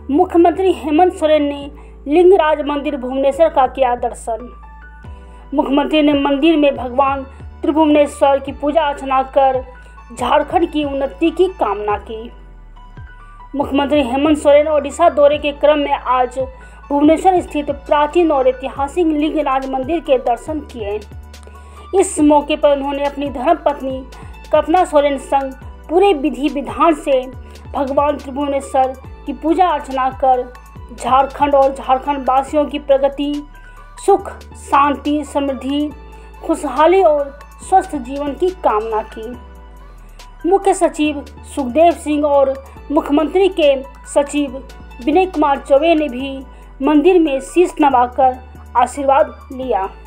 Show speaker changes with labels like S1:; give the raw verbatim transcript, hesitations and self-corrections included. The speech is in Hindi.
S1: मुख्यमंत्री हेमंत सोरेन ने लिंगराज मंदिर भुवनेश्वर का किया दर्शन। मुख्यमंत्री ने मंदिर में भगवान त्रिभुवनेश्वर की पूजा अर्चना कर झारखंड की उन्नति की कामना की। मुख्यमंत्री हेमंत सोरेन ओडिशा दौरे के क्रम में आज भुवनेश्वर स्थित प्राचीन और ऐतिहासिक लिंगराज मंदिर के दर्शन किए। इस मौके पर उन्होंने अपनी धर्मपत्नी कल्पना सोरेन संग पूरे विधि विधान से भगवान त्रिभुवनेश्वर की पूजा अर्चना कर झारखंड और झारखंड वासियों की प्रगति, सुख, शांति, समृद्धि, खुशहाली और स्वस्थ जीवन की कामना की। मुख्य सचिव सुखदेव सिंह और मुख्यमंत्री के सचिव विनय कुमार चौबे ने भी मंदिर में शीश नवाकर आशीर्वाद लिया।